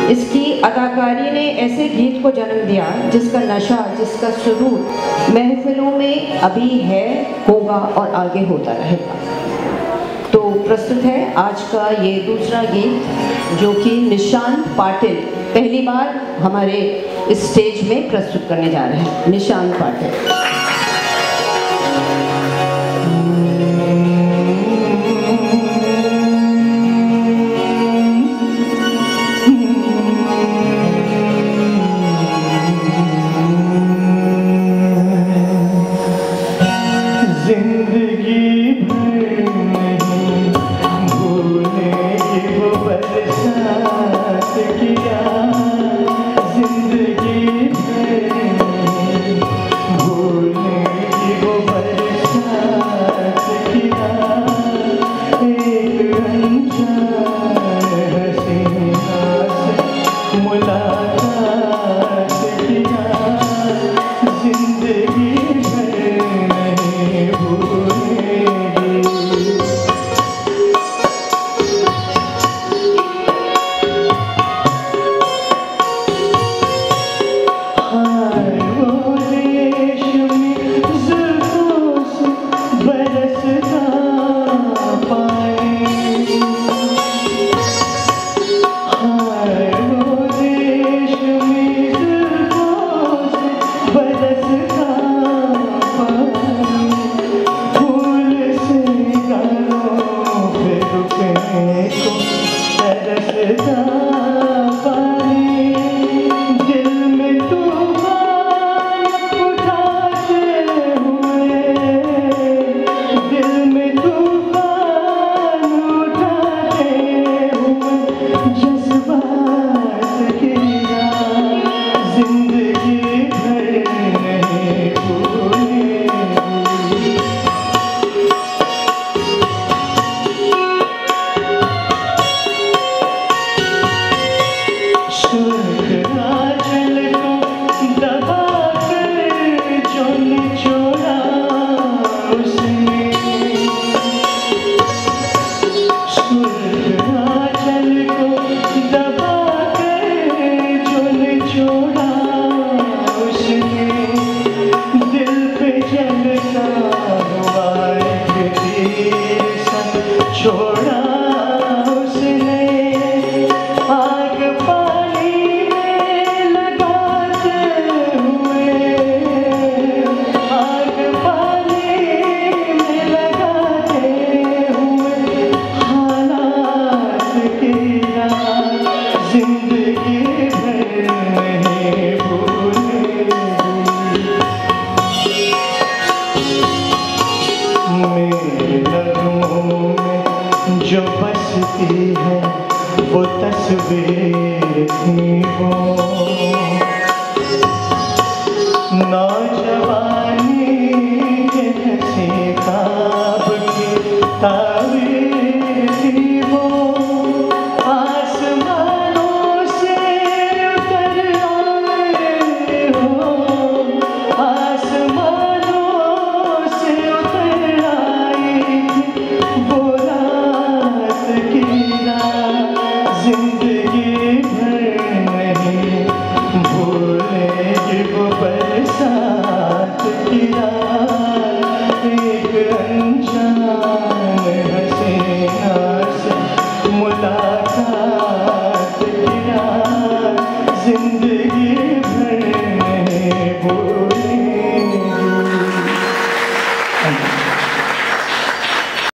इसकी अदाकारी ने ऐसे गीत को जन्म दिया जिसका नशा, जिसका सुरूर महफिलों में अभी है, होगा और आगे होता रहेगा। तो प्रस्तुत है आज का ये दूसरा गीत जो कि निशांत पाटिल पहली बार हमारे इस स्टेज में प्रस्तुत करने जा रहे हैं। निशांत पाटिल। जो बसती है वो तस्वीर थी वो नौजवानी के नसीब की ताबीर थी वो आसमानों से उतर आए हो आसमानों से उतर आई वो जिंदगी भर नहीं भूलेगी वो बरसात की रात एक अनजान हसीना से मुलाकात की रात जिंदगी भर नहीं भूलेगी।